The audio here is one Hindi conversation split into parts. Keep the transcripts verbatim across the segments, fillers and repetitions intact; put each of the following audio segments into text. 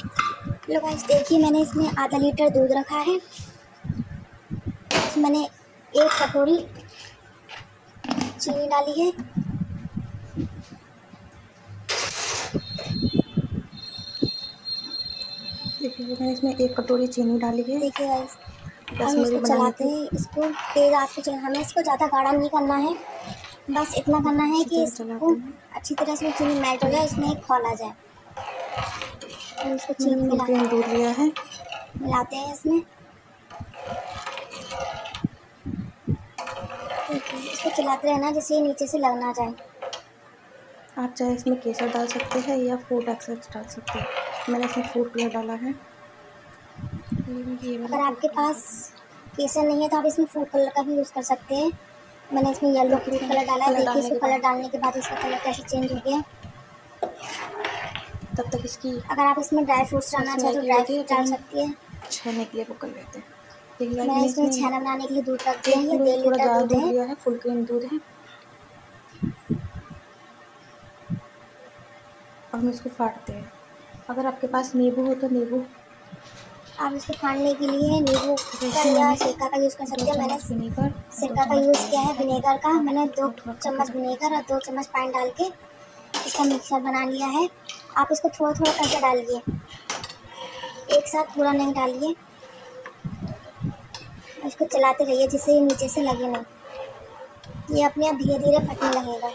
लो गाइस देखिए, मैंने इसमें आधा लीटर दूध रखा है। इसमें मैंने एक कटोरी चीनी डाली है। देखिए मैंने इसमें एक कटोरी चीनी डाली है। देखिए गाइस, हम इसको चलाते हैं, इसको तेज आंच पे चलाना। हमें इसको ज़्यादा गाढ़ा नहीं करना है, बस इतना करना है कि इसको अच्छी तरह से चीनी मेल्ट हो जाए, इसमें एक खौल आ जाए। हम इसको चीनी मिला दूध लिया है, मिलाते हैं इसमें। इसको चलाते रहना जिससे नीचे से लग ना जाए। आप चाहे इसमें केसर डाल सकते हैं या फूड एक्सेस डाल सकते हैं। मैंने इसमें फूड कलर डाला है। अगर आपके पास केसर नहीं है तो आप इसमें फूड कलर का भी यूज़ कर सकते हैं। मैंने इसमें येलो फूड कलर डाला है। देखिए इसको कलर डालने के बाद इसका कलर कैसे चेंज हो गया। तब तक इसकी अगर आप इसमें ड्राई फ्रूट्स डालना चाहे तो ड्राई फ्रूट डाल सकती है। छेने के लिए वो कर लेते हैं। मैंने इसमें छेना बनाने के लिए दूध रख दिया है। ये डेढ़ लीटर दूध है। लिया है, फुल क्रीम दूध है। अब हम इसको फाड़ते हैं। अगर आपके पास नींबू हो तो नींबू, आप इसको फाड़ने के लिए नींबू का या सिरका का यूज़ कर सकते हैं। मैंने सिरका का यूज़ किया है। विनेगर का मैंने दो चम्मच विनेगर और दो चम्मच पानी डाल के इसका मिक्सर बना लिया है। आप इसको थोड़ा थोड़ा करके डालिए, एक साथ पूरा नहीं डालिए। इसको चलाते रहिए जिससे ये नीचे से लगे नहीं। ये अपने आप धीरे धीरे फटने लगेगा।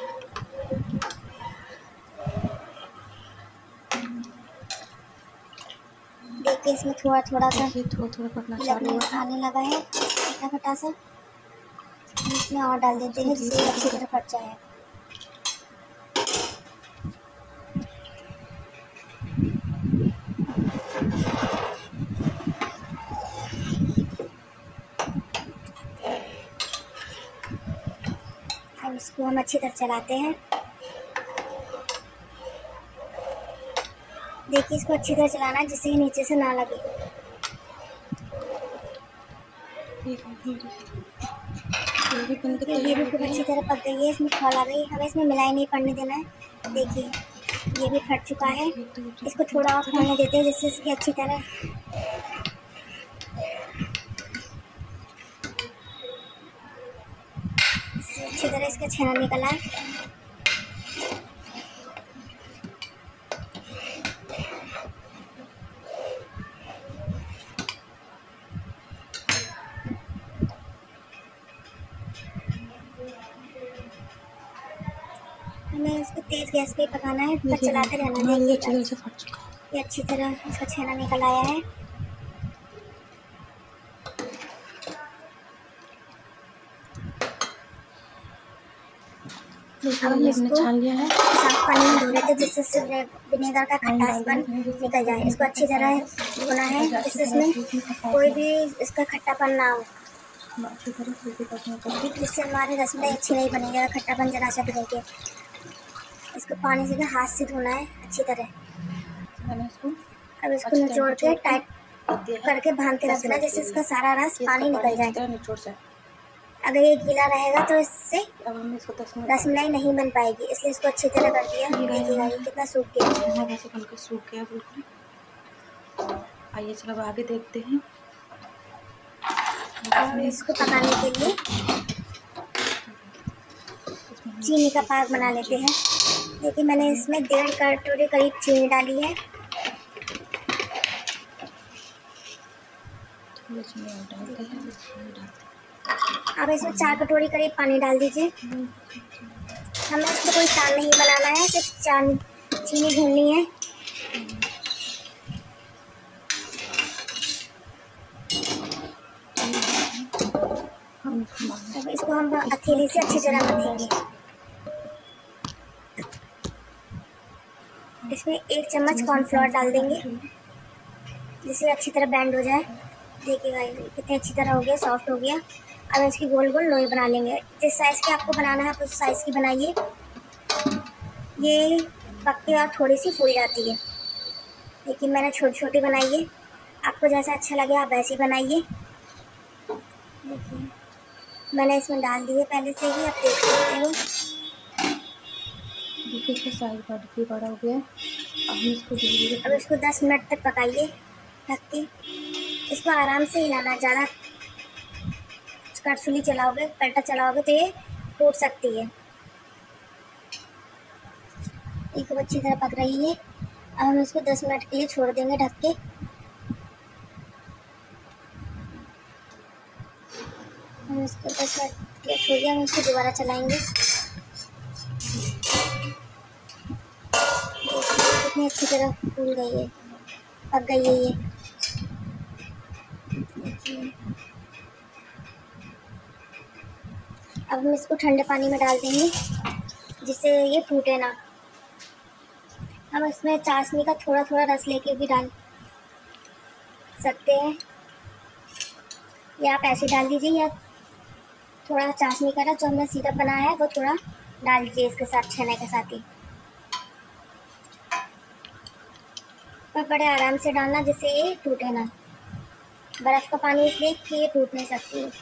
देखिए इसमें थोड़ा थोड़ा सा थोड़ा थोड़ा फटना चालू हुआ, आने लगा है फटा फटा सा। इसमें और डाल देते हैं जिससे अच्छी तरह फट जाए। अब इसको हम अच्छी तरह चलाते हैं। देखिए इसको अच्छी तरह चलाना है जिससे नीचे से ना लगे। ये भी खूब अच्छी तरह पक गई है। इसमें खौल आ गई। हमें इसमें मिलाई नहीं पड़ने देना है। देखिए ये भी फट चुका है। इसको थोड़ा और खोलने देते हैं जिससे इसकी अच्छी तरह इससे अच्छी तरह इसका छेना निकल आए। हमें इसको तेज गैस पे पकाना है, पर चलाते रहना। देखिए ये अच्छी तरह इसका छेना निकल आया है। अब हम इसको साफ पानी में धो लेते जिससे इससे विनेगर का खट्टापन निकल जाए। इसको अच्छी तरह धोना है जिससे इसमें कोई भी इसका खट्टापन ना हो, जिससे हमारी रसमलाई अच्छी नहीं बनेगी। खट्टापन जरा सा भी नहीं। इसको पानी से हाथ से धोना है अच्छी तरह। अब इसको निचोड़ के टाइट करके बांध के रख देना जिससे इसका सारा रस पानी निकल जाए। अगर ये गीला रहेगा तो इससे रसमलाई नहीं बन पाएगी, इसलिए इसको अच्छी तरह कर दिया। देखिएगा ये कितना सूख गया। वैसे बनकर सूख गया बिल्कुल। आइए चलो अब आगे देखते हैं। अब इसको पकाने के लिए चीनी का पाक बना लेते हैं। देखिए मैंने इसमें डेढ़ कटोरी करीब चीनी डाली है। अब इसमें चार कटोरी करीब पानी डाल दीजिए। हमें इसमें कोई चाय नहीं बनाना है, सिर्फ चाय चीनी भूननी है। अब इसको हम हथेली से अच्छी तरह मथेंगे। इसमें एक चम्मच कॉर्नफ्लोर डाल देंगे जिससे अच्छी तरह बैंड हो जाए। देखिएगा कितनी अच्छी तरह हो गया, सॉफ्ट हो गया। अब इसकी गोल गोल लोई बना लेंगे। जिस साइज़ की आपको बनाना है आप उस साइज़ की बनाइए। ये पकती और थोड़ी सी फूल जाती है। देखिए मैंने छोटी छोटी बनाई है। आपको जैसा अच्छा लगे आप वैसे ही बनाइए। देखिए मैंने इसमें डाल दी है पहले से ही, आप देख सकते हो। देखिए इसका साइज बड़ा भी बड़ा हो गया। अब हम इसको धीरे अब इसको दस मिनट तक पकाइए ढक के। इसको आराम से हिलाना, ज़्यादा कड़छुली चलाओगे पलटा चलाओगे तो ये टूट सकती है। ये खूब अच्छी तरह पक रही है। अब हम इसको दस मिनट के लिए छोड़ देंगे ढक के। हम इसको दस मिनट के लिए छोड़ दिया, हम इसको दोबारा चलाएंगे। कितनी अच्छी तरह फूल गई है, पक गई है ये। देखिए अब हम इसको ठंडे पानी में डाल देंगे जिससे ये फूटे ना। हम इसमें चाशनी का थोड़ा थोड़ा रस लेके भी डाल सकते हैं, या आप ऐसे डाल दीजिए, या थोड़ा चाशनी का रस जो हमने सिरप बनाया है वो थोड़ा डाल दीजिए इसके साथ, छेने के साथ ही। पर बड़े आराम से डालना जिससे ये टूटे ना। बर्फ़ का पानी इसलिए कि ये टूट नहीं सकती है।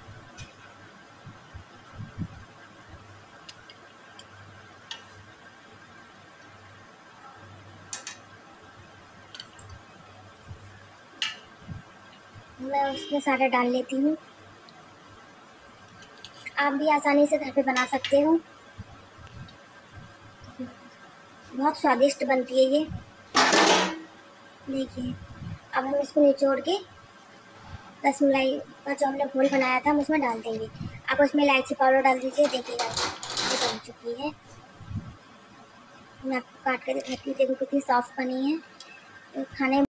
मैं उसमें सारे डाल लेती हूँ। आप भी आसानी से घर पे बना सकते हो, बहुत स्वादिष्ट बनती है ये। देखिए अब हम इसको निचोड़ के रसमलाई का जो हमने घोल बनाया था हम उसमें डाल देंगे। आप उसमें इलायची पाउडर डाल दीजिए। देखिएगा ये बन चुकी है। मैं आपको काट कर दिखाती हूँ, देखो कितनी सॉफ्ट बनी है, खाने